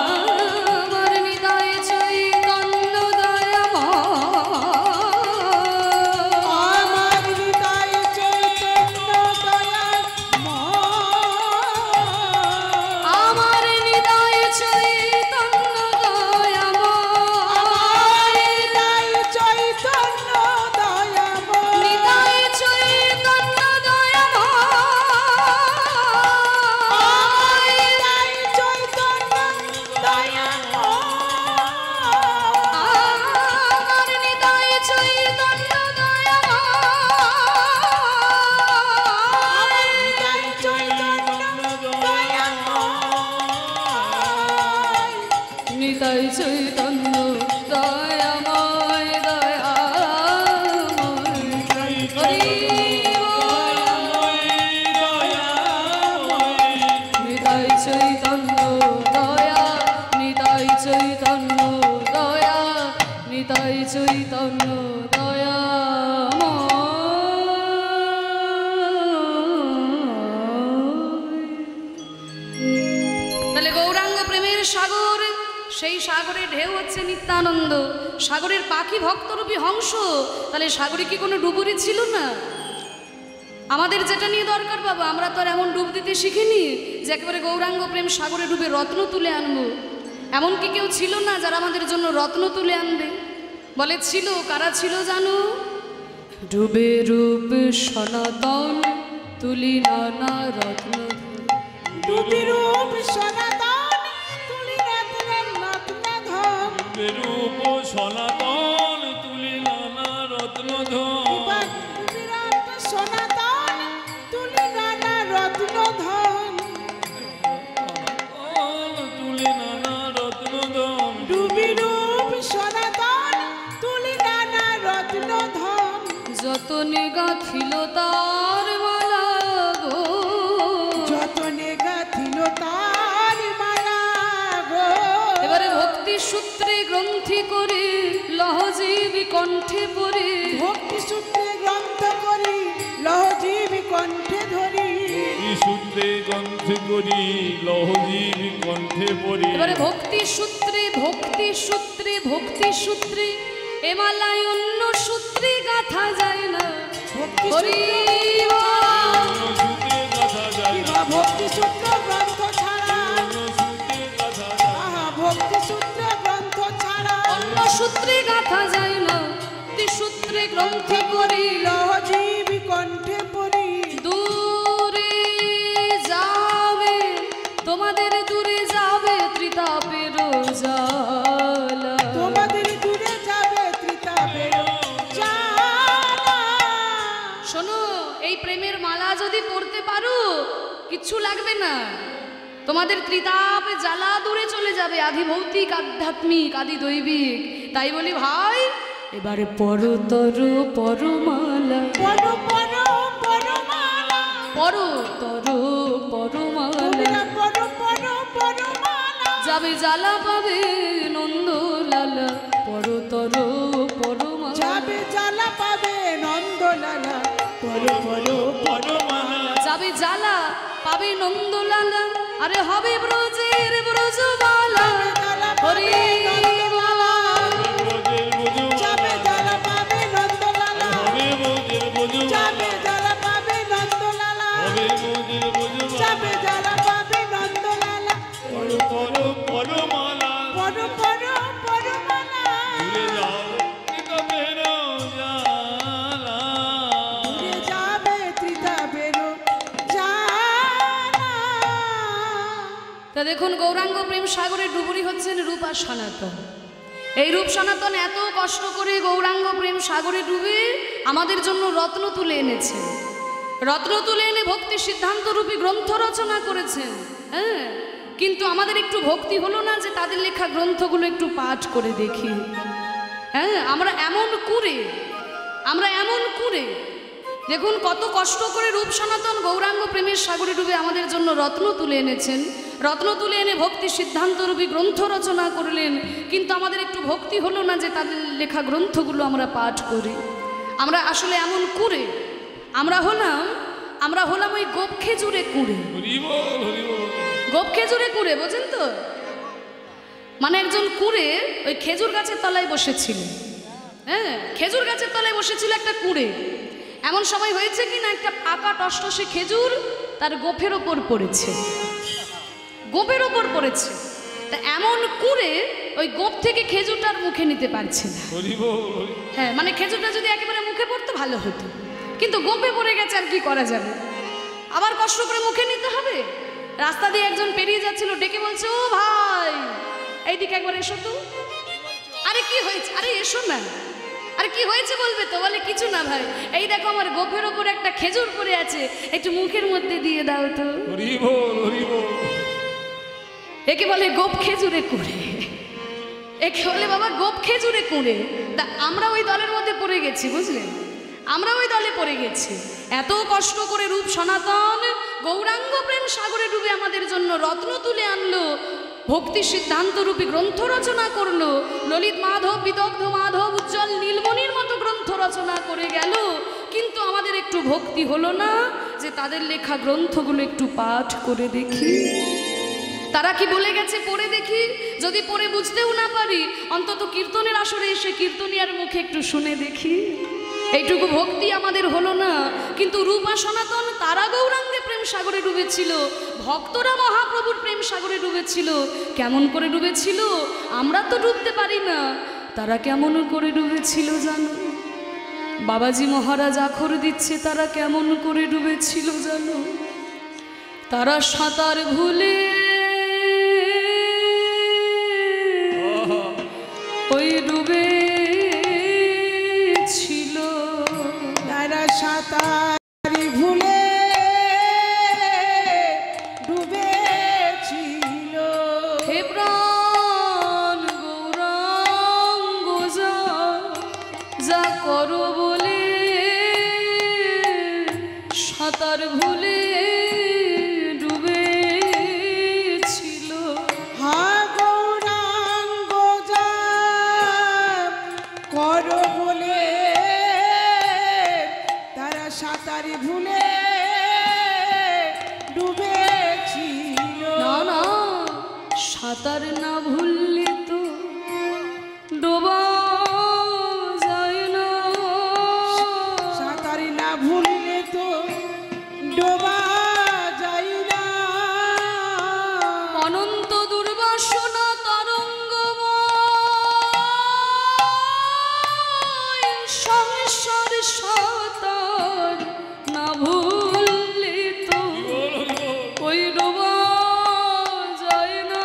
নিতাই চৈতন্য দয়াময় দয়াময় হরি নিতাই চৈতন্য দয়া নিতাই চৈতন্য দয়া নিতাই চৈতন্য তাহলে গৌরাঙ্গ প্রেমের সাগর, সেই সাগরের ঢেউ হচ্ছে নিত্যানন্দ, সাগরের পাখি ভক্তরূপী হংস। তাহলে সাগরে কি কোনো ডুবুরি ছিল না? আমাদের যেটা নিয়ে দরকার বাবা, আমরা তো আর এমন ডুব দিতে শিখিনি যে একেবারে গৌরাঙ্গ প্রেম সাগরে ডুবে রত্ন তুলে আনবো। এমন কি কেউ ছিল না যারা আমাদের জন্য রত্ন তুলে আনবে? বলে ছিল। কারা ছিল জানো? ডুবে রূপ সনাতন তুলি নানা রত্ন, ডুবে রূপ সনাতন তুলি রূপ সনাতন তুলি নানা রত্নধন, সনাতন তুলি নানা রত্নধন, তুলি নানা রত্নধন, ডুবি রূপ সনাতন তুলি নানা রত্নধন, যতনে গাঁথিল তার মালা গো, যতনে গাঁথিল তার মালা গো। এবারে ভক্তি সূত্রে গ্রন্থি করে লহজীবী কণ্ঠে পড়ে, ভক্তি সূত্রে গ্রন্থ করি লহজীবী কণ্ঠে ধরি, সূত্রে গ্রন্থে করি লহজীবী কণ্ঠে পড়ি। এবারে ভক্তি সূত্রে ভক্তি সূত্রে ভক্তি সূত্রে এমালায় অন্য সূত্রে গাঁথা যায় না। ভক্তি হরি সূত্রে কথা যায় না, ভক্তি সূত্র গ্রন্থ ছাড়া, সূত্রে কথা যায় না, আহা ভক্তি সূত্র গ্রন্থ ছাড়া, অন্য সূত্রে গাঁথা যায় না। সূত্রে গ্রন্থি করি লহজীবী কণ্ঠে পড়ি, দূরে যাবে তোমাদের, দূরে যাবে ত্রিতাপের জ্বালা, তোমাদের দূরে যাবে ত্রিতাপের জ্বালা। শোনো, এই প্রেমের মালা যদি পড়তে পারো কিচ্ছু লাগবে না, তোমাদের ত্রিতাপ জ্বালা দূরে চলে যাবে, আধি ভৌতিক আধ্যাত্মিক আদি দৈবিক। তাই বলি ভাই, এবারে পরতর পরমালা, পর পর পরমালা, পরতর পরমালা, তোমরা পর পর পরমালা, যাবে জ্বালা পাবে নন্দলালা, পরতর পরমালা, যাবে জ্বালা পাবে নন্দলালা, পর পর পরমালা, যাবে জ্বালা পাবে নন্দলালা, আরে হবে ব্রজের ব্রজবালা, হরি বালা, ব্রজের বুঝু যাবে জ্বালা পাবে নন্দলালা, হবে ব্রজের বুঝু যাবে জ্বালা পাবে নন্দলালা, হবে ব্রজের বুঝু যাবে জ্বালা পাবে নন্দলালা, পর পর পরমালা, পর পর পরমালা, ভুলে যাও ত্রিতাপের জ্বালা, দূরে যাবে ত্রিতাপের জ্বালা। তা দেখুন, গৌরাঙ্গ প্রেম সাগরের ডুবুরি হচ্ছেন রূপ আর সনাতন। এই রূপ সনাতন এত কষ্ট করে গৌরাঙ্গ প্রেম সাগরে ডুবে আমাদের জন্য রত্ন তুলে এনেছেন। রত্ন তুলে এনে ভক্তি সিদ্ধান্ত রূপী গ্রন্থ রচনা করেছেন। হ্যাঁ, কিন্তু আমাদের একটু ভক্তি হলো না যে তাদের লেখা গ্রন্থগুলো একটু পাঠ করে দেখি। হ্যাঁ, আমরা এমন করে দেখুন কত কষ্ট করে রূপ সনাতন গৌরাঙ্গ প্রেমের সাগরে ডুবে আমাদের জন্য রত্ন তুলে এনেছেন। রত্ন তুলে এনে ভক্তি সিদ্ধান্ত রূপী গ্রন্থ রচনা করলেন, কিন্তু আমাদের একটু ভক্তি হলো না যে তাদের লেখা গ্রন্থগুলো আমরা পাঠ করি। আমরা আসলে এমন করে আমরা হলাম ওই গোপ খেজুরে কুড়ে, হরি বল হরি বল, গোপ খেজুরে কুড়ে, বোঝেন তো? মানে একজন কুড়ে ওই খেজুর গাছের তলায় বসেছিল। হ্যাঁ, খেজুর গাছের তলায় বসেছিল একটা কুড়ে। এমন সময় হয়েছে কি না, একটা পাকা টসটসে খেজুর তার গোফের ওপর পড়েছে, গোপের ওপর পড়েছে। তা এমন কুড়ে ওই গোপ থেকে খেজুরটার মুখে নিতে পারছে না। হরি বল হরি, হ্যাঁ, মানে খেজুরটা যদি একেবারে মুখে পড়তো ভালো হতো, কিন্তু গোপে পড়ে গেছে, আর কি করা যাবে? আবার কষ্ট করে মুখে নিতে হবে। রাস্তা দিয়ে একজন পেরিয়ে যাচ্ছিল, ডেকে বলছে, ও ভাই এইদিকে একবার এসো তো। আরে কি হয়েছে? আরে এসো না। আরে কি হয়েছে বলবে তো? বলে কিছু না ভাই, এই দেখো আমার গোফের ওপর একটা খেজুর পড়ে আছে, একটু মুখের মধ্যে দিয়ে দাও তো। হরি বল হরি বল, একে বলে গোপ খেজুরে কুড়ে। একে হলে বাবা গোপ খেজুরে কুঁড়ে। তা আমরা ওই দলের মধ্যে পড়ে গেছি, বুঝলেন, আমরা ওই দলে পড়ে গেছি। এত কষ্ট করে রূপ সনাতন গৌরাঙ্গ প্রেম সাগরে ডুবে আমাদের জন্য রত্ন তুলে আনলো, ভক্তি সিদ্ধান্ত রূপী গ্রন্থ রচনা করলো, ললিত মাধব, বিদগ্ধ মাধব, উজ্জ্বল নীলমণির মতো গ্রন্থ রচনা করে গেল। কিন্তু আমাদের একটু ভক্তি হলো না যে তাদের লেখা গ্রন্থগুলো একটু পাঠ করে দেখি। তারা কি বলে গেছে পড়ে দেখি, যদি পড়ে বুঝতেও না পারি অন্তত কীর্তনের আসরে এসে কীর্তনিয়ার মুখে একটু শুনে দেখি। এইটুকু ভক্তি আমাদের হলো না। কিন্তু রূপা সনাতন তারা গৌরাঙ্গে প্রেম সাগরে ডুবেছিল, ভক্তরা মহাপ্রভুর প্রেম সাগরে ডুবেছিল। কেমন করে ডুবেছিল? আমরা তো ডুবতে পারি না, তারা কেমন করে ডুবেছিল জানো? বাবাজি মহারাজ আখর দিচ্ছে, তারা কেমন করে ডুবেছিল জানো? তারা সাঁতার ভুলে ওই ডুবে ছিল, তারা সাঁতার ভুলে ডুবেছিল। হে প্রাণ গৌরাঙ্গ যা যা করো বলে সাঁতার ভুলে ডুবেছিল। হা গৌরাঙ্গ যা করো বলে তারা সাঁতার ভুলে ডুবেছিল। না না, সাঁতার না ভুললে তো ডোবা যায় না। সাঁতার না ভুললে তো ডোবা যায় না। অনন্ত দুর্বাসনা তরঙ্গময় সংসার সাঁতার না ভুললে তো ওই ডোবা যায় না।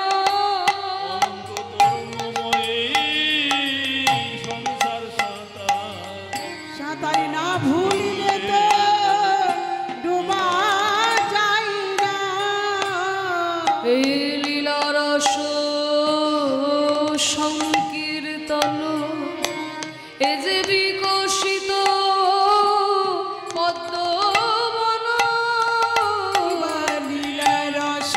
সাঁতার না ভুললে তো ডোবা যায় না। এই লীলারস সংকীর্তন এ যে বিকশিত পদ্মবন, লীলার রস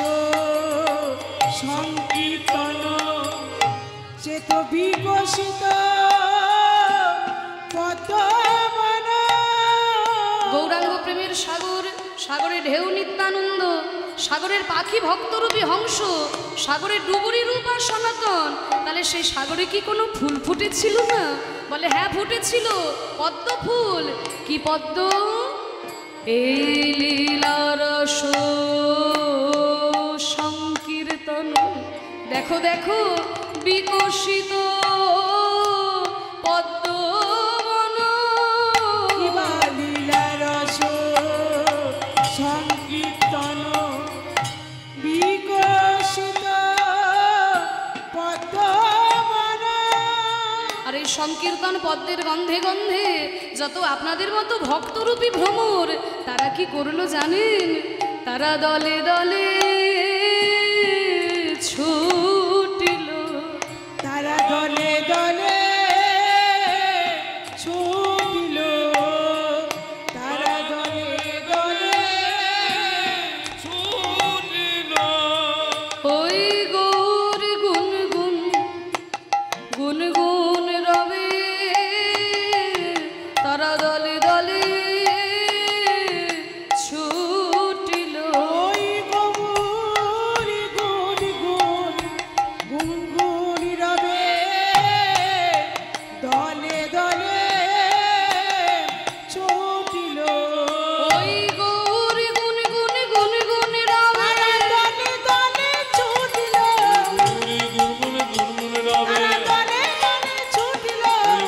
সংকীর্তন সে তো বিকশিত পদ্মবন। গৌরাঙ্গ প্রেমের সাগর, সাগরে ঢেউ নিত্যানন্দ, সাগরের পাখি ভক্তরূপী হংস, সাগরের ডুবুরি রূপ আর সনাতন। তাহলে সেই সাগরে কি কোনো ফুল ফুটেছিল না? বলে হ্যাঁ ফুটেছিল, পদ্ম ফুল। কি পদ্ম? এই লীলারস সংকীর্তন। দেখো দেখো বিকশিত পদ্মবন। কিবা লীলার রস সংকীর্তন বিকশিত পদ্মবন। আর এই সংকীর্তন পদ্মের গন্ধে গন্ধে যত আপনাদের মতো ভক্তরূপী ভ্রমর, তারা কি করলো জানেন? তারা দলে দলে ছুটিল। তারা দলে দলে ছুটিল। তারা দলে দলে ওই গৌর গুনগুন গুনগুন রবে, তারা দলে দলে ছুটিল। ওই গৌরি গুণ গুণ গুনগুন রবে দলে দলে ছুটিল। ওই গৌর গুনগুন গুনগুন রবে, দলে দলে ছুটিল। তারা দলে দলে ছুটিল।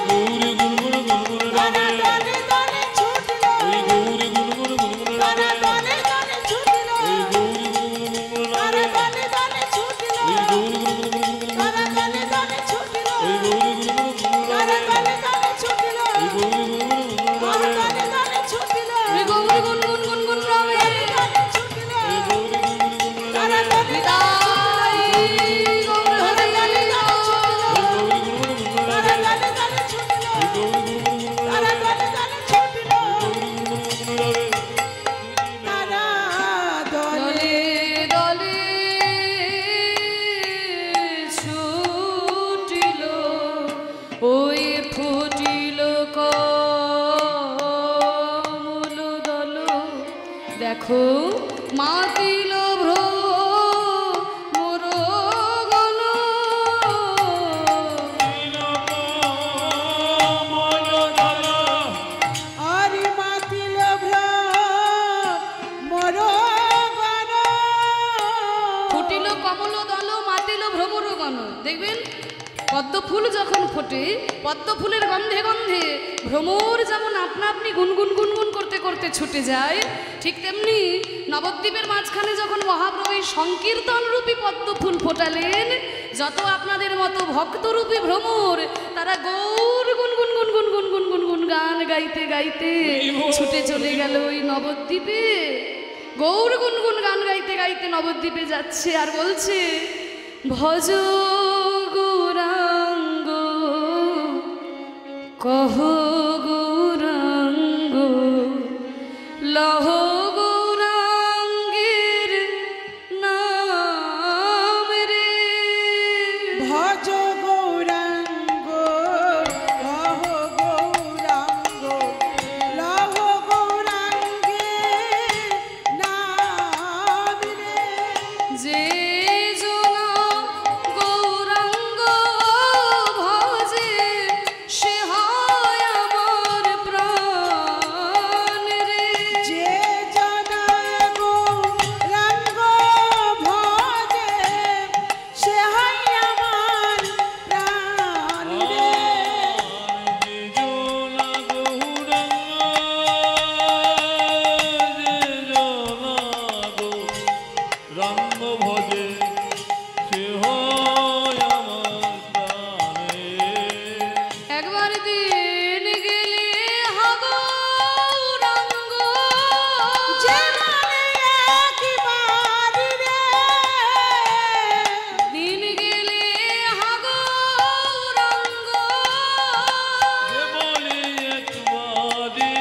তারা দলে দলে ছুটিল। তারা দলে দলে ছুটিল। তারা দলে দলে ছুটিল। তারা দলে দলে ছুটিল। তারা দলে দলে ছুটিল। তারা দলে দলে ছুটিল। ওই গৌর গুনগুন গুনগুন রবে, দলে ছুটিল। তারা দলে তাই গৌর হরি দলে দলে ছুটিল। দেখো মাতিল ভ্রমর গণ আরে মাতিল ভ্রমর গণ ফুটিল কমল দল মাতিল ভ্রমর গণ। দেখবেন পদ্ম ফুল যখন ফোটে, পদ্ম ফুলের গন্ধে গন্ধে ভ্রমর যেমন আপনা আপনি গুনগুন গুনগুন করতে করতে ছুটে যায়, ঠিক তেমনি নবদ্বীপের মাঝখানে যখন মহাপ্রভু সংকীর্তন রূপী পদ্ম ফুল ফোটালেন, যত আপনাদের মতো ভক্তরূপী ভ্রমর তারা গৌর গুনগুন গুনগুন গুনগুন গুনগুন গান গাইতে গাইতে ছুটে চলে গেল ওই নবদ্বীপে। গৌর গুনগুন গান গাইতে গাইতে নবদ্বীপে যাচ্ছে আর বলছে, ভজ গৌরাঙ্গ কহ গৌরাঙ্গ লহ গৌরাঙ্গের নাম রে। ভজ গৌরাঙ্গ কহ গৌরাঙ্গ লহ গৌরাঙ্গে নাম রে। যে জনা গৌরাঙ্গ ভজে সে হয় আমার প্রাণ রে। যে জনা গৌরাঙ্গ ভজে সে হয় আমার প্রাণ রে। রঙ্গ ভজে সে হয় আমার প্রাণে। একবার দিন গেলে হাগো রঙ্গ যে মানে একবার রে। দিন গেলে হাগো রঙ্গ যে বলি একবার রে,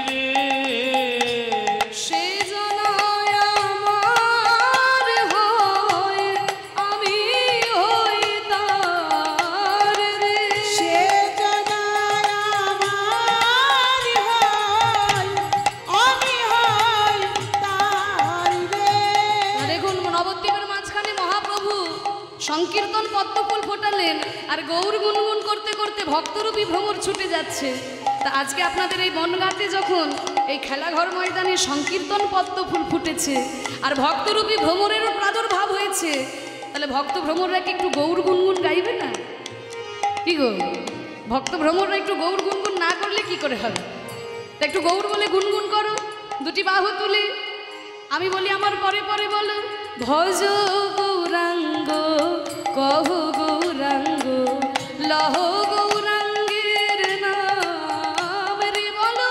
সে জনায় আমার হয় আমি হই তার রে। সে জনায় আমার হয় আমি হই তার রে। দেখুন নবদ্বীপের মাঝখানে মহাপ্রভু সংকীর্তন পদ্মফুল ফোটালেন আর গৌর গুনগুন করতে করতে ভক্তরূপী ভ্রমর ছুটে যাচ্ছে। তা আজকে আপনাদের এই বনগাঁতে যখন এই খেলাঘর ময়দানে সংকীর্তন পদ্মফুল ফুটেছে আর ভক্তরূপী ভ্রমরেরও প্রাদুর্ভাব হয়েছে, তাহলে ভক্ত ভ্রমররা কি একটু গৌর গুনগুন গাইবে না? কি গো, ভক্ত ভ্রমররা একটু গৌর গুনগুন না করলে কি করে হবে? তা একটু গৌর বলে গুনগুন করো, দুটি বাহু তুলে। আমি বলি আমার পরে পরে বলো, ভজ গৌরাঙ্গ কহ গৌরাঙ্গ লহ গৌরাঙ্গের নাম রে। বলো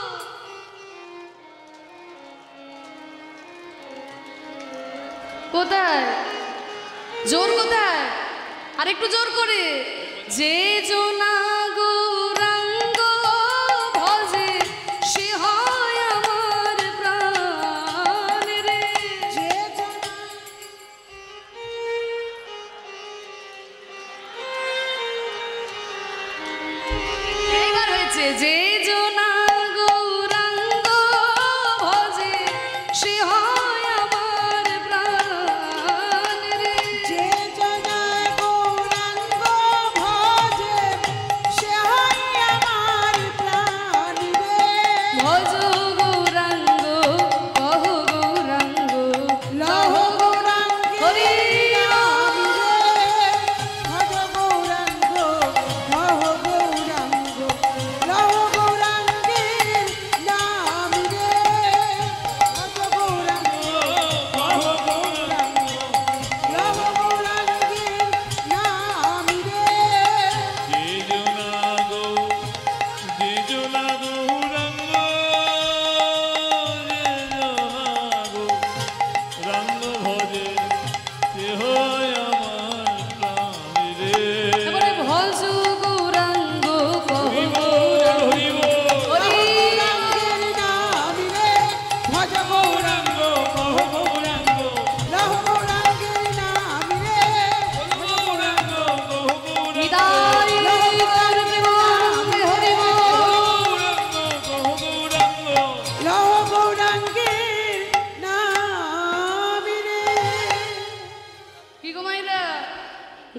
কোথায় জোর, কোথায় আর একটু জোর করে। যে জনা গৌরাঙ্গ ভজে সে হয় আমার প্রাণ রে। যে জনা এইবার হয়েছে, যে জনা গৌরাঙ্গ ভজে সে হয় আমার প্রাণ রে। যে জনা গৌরাঙ্গ ভজে সে হয় আমার প্রাণ রে। ভজ গৌরাঙ্গ কহ গৌরাঙ্গ লহ গৌরাঙ্গে হরি নাম রে। ভজ গৌরাঙ্গ কহ গৌরাঙ্গ লহ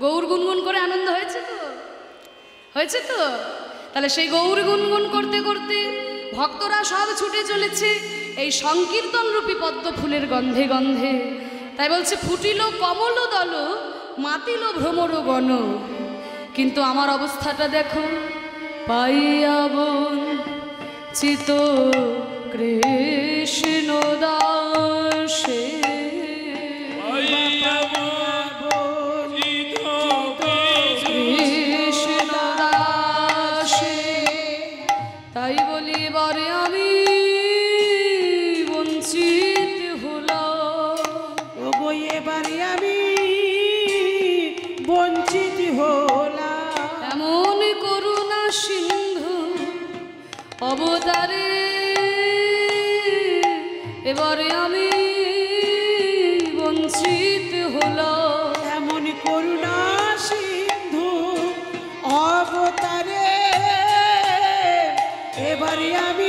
গৌর গুনগুন করে আনন্দ হয়েছে তো? হয়েছে তো? তাহলে সেই গৌর গুনগুন করতে করতে ভক্তরা সব ছুটে চলেছে এই সংকীর্তন রূপী পদ্ম ফুলের গন্ধে গন্ধে। তাই বলছে ফুটিল কমল দল মাতিল ভ্রমর গণ। কিন্তু আমার অবস্থাটা দেখো, পাইয়া বঞ্চিত কৃষ্ণ দাসে, কৃষ্ণ দাসে। তাই বলি এবারে আমি বঞ্চিত হলাম। ওগো এবারে আমি বঞ্চিত হলাম। এমন করুণা সিন্ধু অবতারে এবারে আমি বঞ্চিত হলাম। এমন করুণা সিন্ধু অবতারে এবারে আমি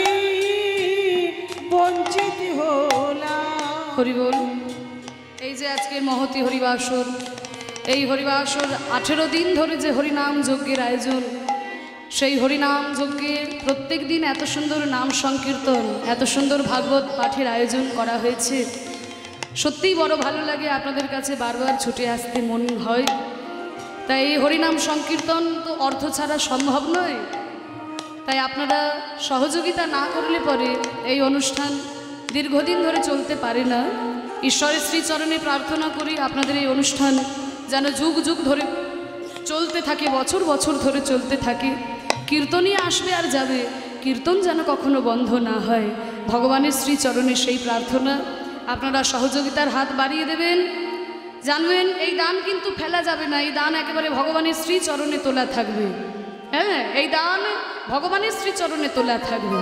বঞ্চিত হলাম। হরি বল। এই যে আজকের মহতী হরিবাসর, এই হরিবাসর 18 দিন ধরে যে হরিনাম যজ্ঞের আয়োজন, সেই হরিনাম যজ্ঞের প্রত্যেক দিন এত সুন্দর নাম সংকীর্তন, এত সুন্দর ভাগবত পাঠের আয়োজন করা হয়েছে। সত্যিই বড় ভালো লাগে, আপনাদের কাছে বারবার ছুটে আসতে মন হয়। তাই এই হরিনাম সংকীর্তন তো অর্থ ছাড়া সম্ভব নয়। তাই আপনারা সহযোগিতা না করলে পরে এই অনুষ্ঠান দীর্ঘদিন ধরে চলতে পারে না। ঈশ্বরের শ্রীচরণে প্রার্থনা করি আপনাদের এই অনুষ্ঠান যেন যুগ যুগ ধরে চলতে থাকে, বছর বছর ধরে চলতে থাকে। কীর্তনই আসবে আর যাবে, কীর্তন যেন কখনো বন্ধ না হয়। ভগবানের শ্রীচরণে সেই প্রার্থনা। আপনারা সহযোগিতার হাত বাড়িয়ে দেবেন। জানবেন এই দান কিন্তু ফেলা যাবে না, এই দান একেবারে ভগবানের শ্রীচরণে তোলা থাকবে। হ্যাঁ, এই দান ভগবানের শ্রীচরণে তোলা থাকবে।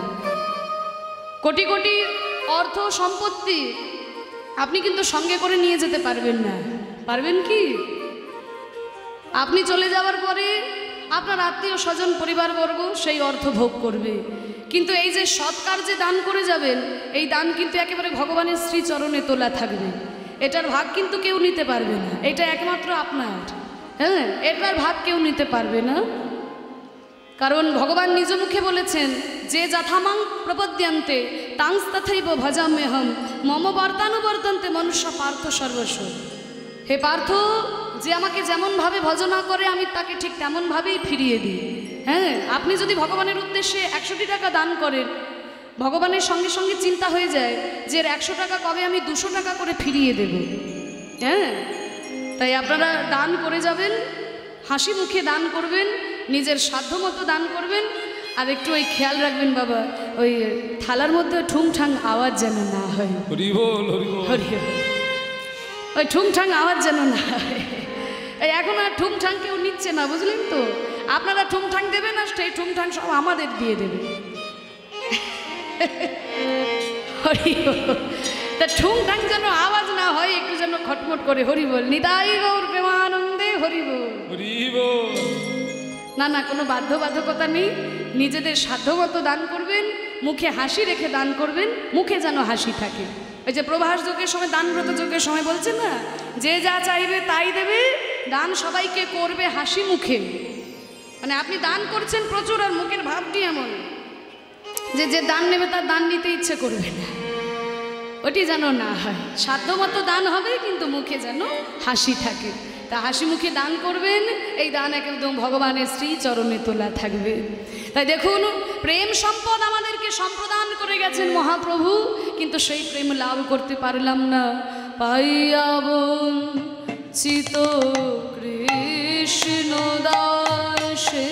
কোটি কোটি অর্থ সম্পত্তি আপনি কিন্তু সঙ্গে করে নিয়ে যেতে পারবেন না। পারবেন কি? আপনি চলে যাওয়ার পরে আপনার আত্মীয় স্বজন পরিবারবর্গ সেই অর্থ ভোগ করবে। কিন্তু এই যে সৎ কার্যে দান করে যাবেন, এই দান কিন্তু একেবারে ভগবানের শ্রীচরণে তোলা থাকবে। এটার ভাগ কিন্তু কেউ নিতে পারবে না, এটা একমাত্র আপনার। হ্যাঁ, এটার ভাগ কেউ নিতে পারবে না। কারণ ভগবান নিজ মুখে বলেছেন, যে যথামাং প্রপদ্যন্তে তাংস তথৈব ভজাম্যহম মম বর্তানুবর্তন্তে মনুষ্য পার্থ সর্বস্ব। হে পার্থ, যে আমাকে যেমনভাবে ভজনা করে আমি তাকে ঠিক তেমনভাবেই ফিরিয়ে দিই। হ্যাঁ, আপনি যদি ভগবানের উদ্দেশ্যে 100টি টাকা দান করেন, ভগবানের সঙ্গে সঙ্গে চিন্তা হয়ে যায় যে 100 টাকা কবে আমি 200 টাকা করে ফিরিয়ে দেব। হ্যাঁ, তাই আপনারা দান করে যাবেন, হাসি মুখে দান করবেন, নিজের সাধ্যমতো দান করবেন। আর একটু ওই খেয়াল রাখবেন বাবা, ওই থালার মধ্যে ঠুংঠাং আওয়াজ যেন না হয়। হরি বল, হরি বল। হরি বল। ওই ঠুংঠাং আওয়াজ যেন না হয়। এই এখন আর ঠুংঠাং কেউ নিচ্ছে না, বুঝলেন তো? আপনারা ঠুংঠাং দেবেন আর সেই ঠুংঠাং সব আমাদের দিয়ে দেবে। হরি বল। তা ঠুংঠাং যেন আওয়াজ না হয়, একটু যেন খটমট করে হরি বল। নিতাই গৌর প্রেমানন্দে হরি বল, হরি বল। না না, কোনো বাধ্যবাধকতা নেই। নিজেদের সাধ্যমতো দান করবেন, মুখে হাসি রেখে দান করবেন, মুখে যেন হাসি থাকে। ওই যে প্রভাস যোগের সময়, দানব্রত যোগের সময় বলছে না, যে যা চাইবে তাই দেবে, দান সবাইকে করবে হাসি মুখে। মানে আপনি দান করছেন প্রচুর, আর মুখের ভাবটি এমন যে যে দান নেবে তার দান নিতে ইচ্ছে করবে না। ওটি যেন না হয়, সাধ্যমতো দান হবে কিন্তু মুখে যেন হাসি থাকে। তা হাসি মুখে দান করবেন, এই দান একদম ভগবানের শ্রীচরণে তোলা থাকবে। তাই দেখুন, প্রেম সম্পদ আমাদেরকে সম্প্রদান করে গেছেন মহাপ্রভু, কিন্তু সেই প্রেম লাভ করতে পারলাম না। পাইয়া বঞ্চিত কৃষ্ণ দাসে,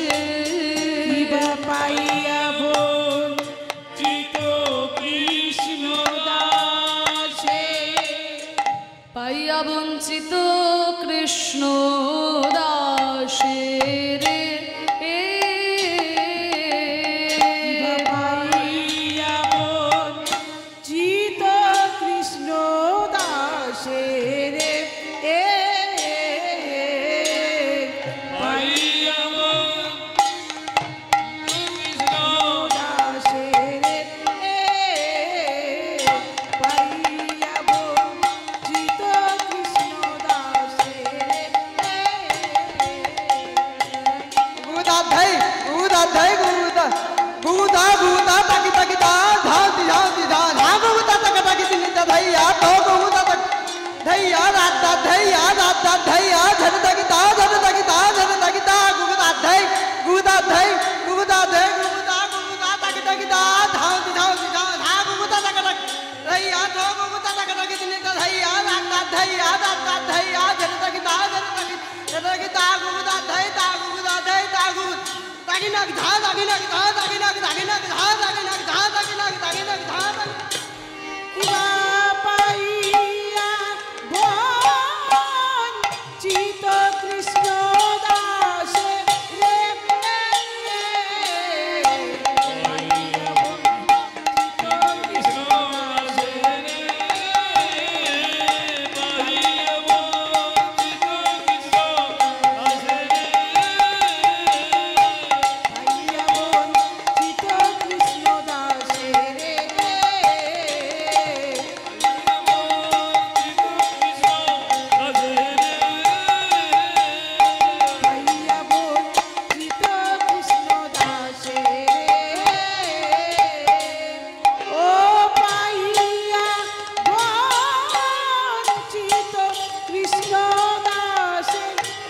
পাইয়া বঞ্চিত কৃষ্ণ দাসে, পাইয়া বঞ্চিত কৃষ্ণ দাসে রে। পাইয়া বঞ্চিত কৃষ্ণ দাসে রে। পাইয়া কৃষ্ণ দাসে রে, পাইয়া বঞ্চিত কৃষ্ণ দাসে রে। ধৈ গুগুদা গুগুদা গুগুদা তাকি তাকি দা ধাউতি ধাউতি ধা ধা গুগুদা তাকা তাকি দিনি দা ধৈয়া তো গুগুদা তাক ধৈয়া রাতা ধৈয়া ঝড় তাকি দা ঝড় তাকি দা ঝড় তাকি দা গুগুদা ধৈ গুগুদা ধৈ গুগুদা ধৈ গুগুদা গুগুদা তাকি তাকি দা ধাউতি ধাউতি ধা ধা গুগুদা তাকা তাক ধৈয়া তো গুগুদা তাকা তাকি দিনি দা ধৈয়া রাতা ধৈয়া ঝড় তাকি দা ঝড় তাকি দা গুগুদা ধৈ তা গুগুদা ধৈ তা গুগুদা দাগিনাক ধা দাগিনাক ধা দাগিনাক দাগিনাক ধা দাগিনাক ধা দাগিনাক দাগিনাক ধা কিবা পাইয়া বঞ্চিত কৃষ্ণ দাসে রে পাইয়া বঞ্চিত কৃষ্ণ দাসে রে পাইয়া বঞ্চিত কৃষ্ণ দাসে ও পাইয়া বঞ্চিত কৃষ্ণ দাসে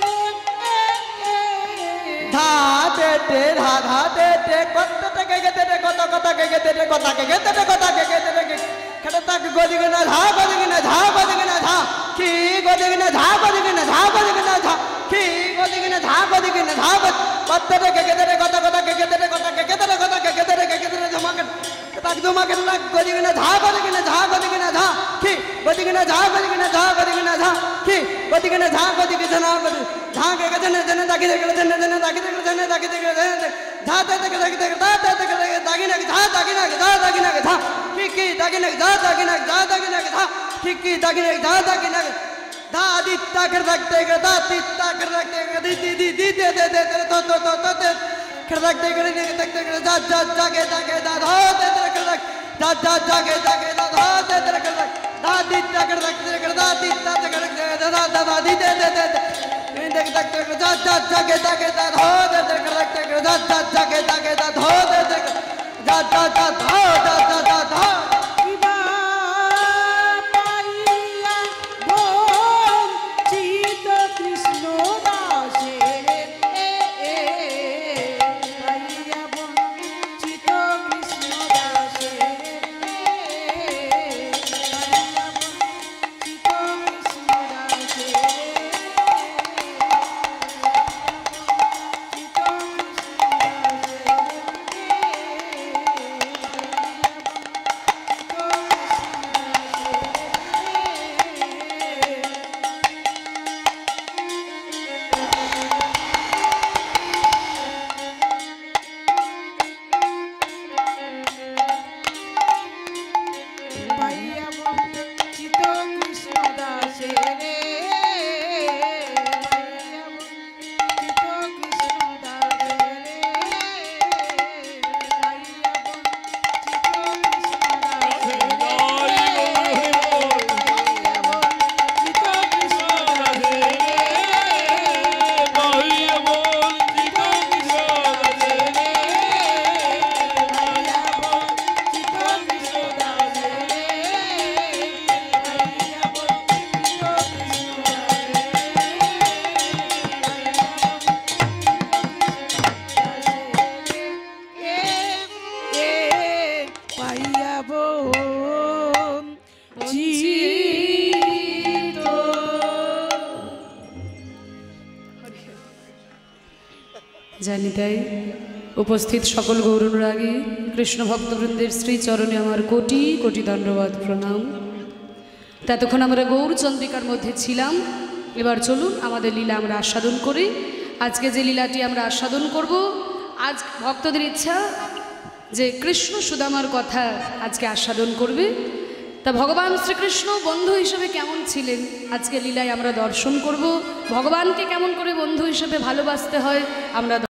ধা দে দে ধা ধা দে দে কত টাকা গেতে রে কত কত গেতে রে কত গেতে রে কত গেতে রে খড় তাক গদিগনা ধা গদিগনা ধা গদিগনা ধা কি গদিগনা ধা গদিগনা ধা গদিগনা ধা কি গদিগনা ধা গদিগনা ধা কত টাকা গেতে রে কত কত গেতে রে কত গেতে রে কত গেতে রে ধমাকে তাক ধমাকে লাগ গদিগনা ধা গদিগনা ধা গদিগনা ধা কি গদিগনা ধা গদিগনা ধা গদিগনা ধা কি গদিগনা ধা গদিগনা ধা ধা কে গদনে জনে দাগি দে জনে জনে দাগি দে জনে দাগি দে ধা দে দে দাগি দে ধা দে দে দাগিনা ধা দাগিনা ধা দাগিনা ধা কি দাগিনা ধা দাগিনা ধা দাগিনা ধা কি দাগিনা ধা দাগিনা ধা দিত্তা कर रखते धा दित्ता कर रखते दी दी दी दी दे दे दे तो कर रखते कर जा जा जागे जागे दा धो दे कर रख जा जा जागे जागे दा धो दे कर रख दा दित्ता कर रखते कर दा दित्ता कर रखते दा दा दी दे दे दे देख सकते जा जा जागे जागे दा धो दे कर रखते कर जा जा जागे जागे दा धो दे जा जा जा धो जा जा जा धो কিবা পাইয়া বঞ্চিত কৃষ্ণ দাসে পাইয়া বঞ্চিত কৃষ্ণ দাসে পাইয়া বঞ্চিত কৃষ্ণ দাসে পাইয়া বঞ্চিত কৃষ্ণ দাসে রে পাইয়া বঞ্চিত কৃষ্ণ দাসে রে পাইয়া বঞ্চিত কৃষ্ণ দাসে রে পাইয়া বঞ্চিত কৃষ্ণ দাসে রে পাইয়া বঞ্চিত কৃষ্ণ দাসে রে পাইয়া বঞ্চিত কৃষ্ণ দাসে রে পাইয়া জানি তাই উপস্থিত সকল গৌরানুরাগী কৃষ্ণ ভক্তবৃন্দের শ্রীচরণে আমার কোটি কোটি দণ্ডবাদ প্রণাম। ততক্ষণ আমরা গৌরচন্দ্রিকার মধ্যে ছিলাম, এবার চলুন আমাদের লীলা আমরা আস্বাদন করি। আজকে যে লীলাটি আমরা আস্বাদন করব, আজ ভক্তদের ইচ্ছা যে কৃষ্ণ সুদামার কথা আজকে আস্বাদন করবে। তা ভগবান শ্রীকৃষ্ণ বন্ধু হিসেবে কেমন ছিলেন আজকে লীলায় আমরা দর্শন করব। ভগবানকে কেমন করে বন্ধু হিসেবে ভালোবাসতে হয় আমরা